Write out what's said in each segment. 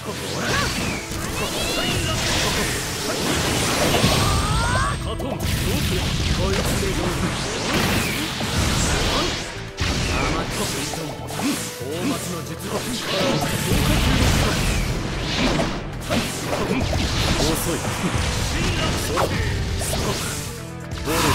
カトン、どうする？こいつでどうする？甘くすいとん、大松の術が力を遅い。ボル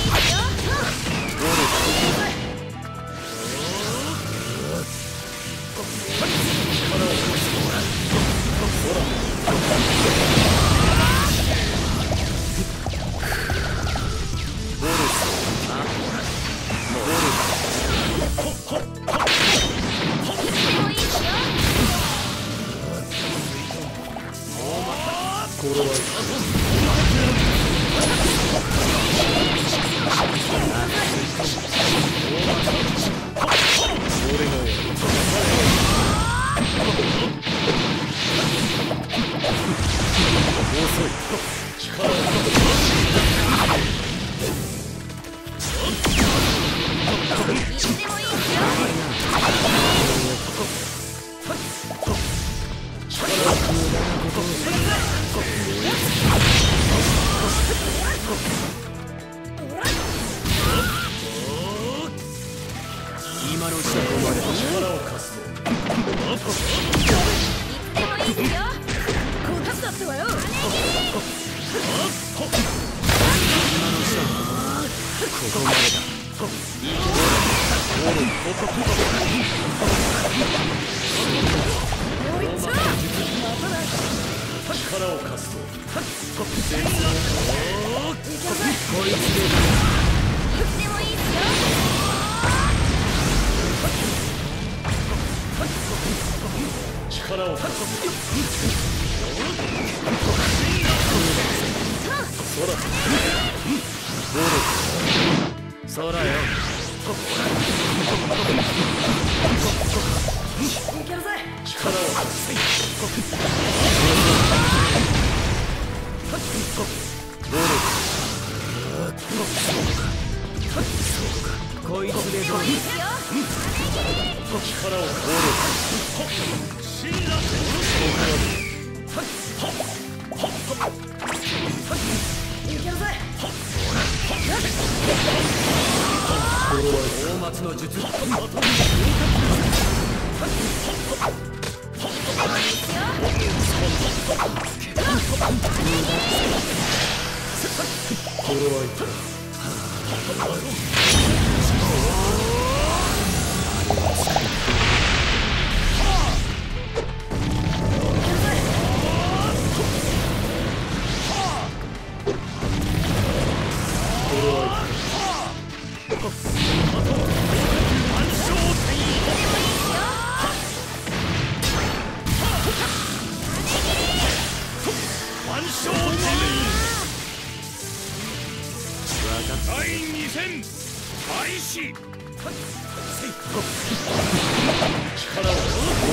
今のうちだと思われた力を貸すぞ。いつでもいいよ。こたつだってわよ。今のうちだとここまでだ。力を貸すぞ。こいつでいつでもいいっすよ。力を貸す。そらよ。力を貸す。こいつでどうです。力を貸す。大松の術。第2戦開始。力を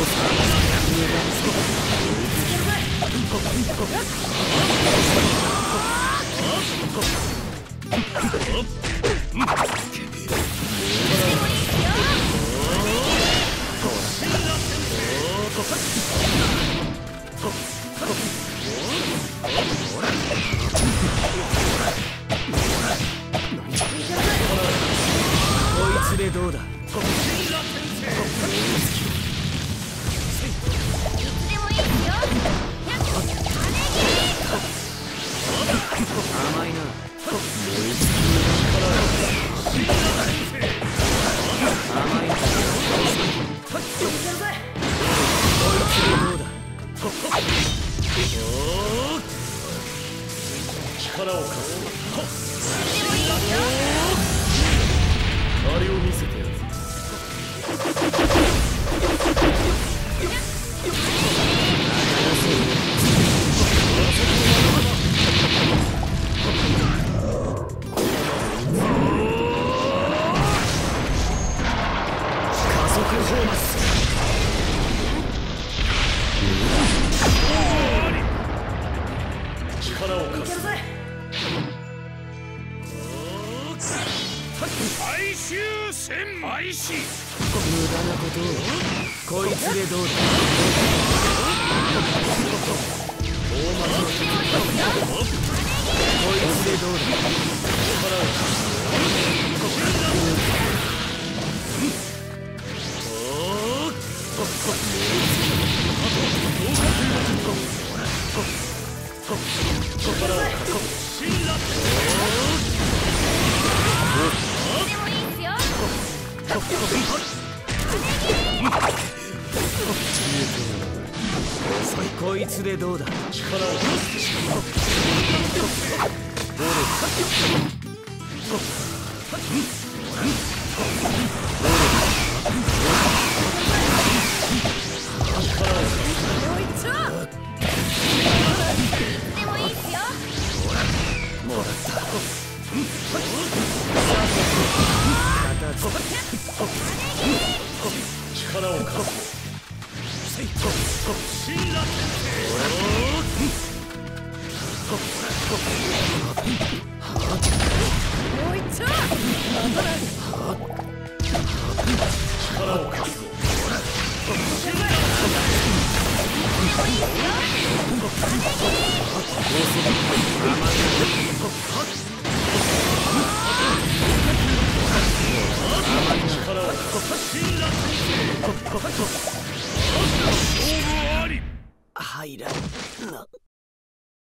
でどうだ。いつでもいいですよ。甘いな。甘いな。こいつでどうだ。力を貸す。あれを見せてやる。加速砲マス。力を貸す。最終戦開始。無駄なことを。こいつでどうだ。 でどうだ。こいつでどうだ。力を貸す。入らんな。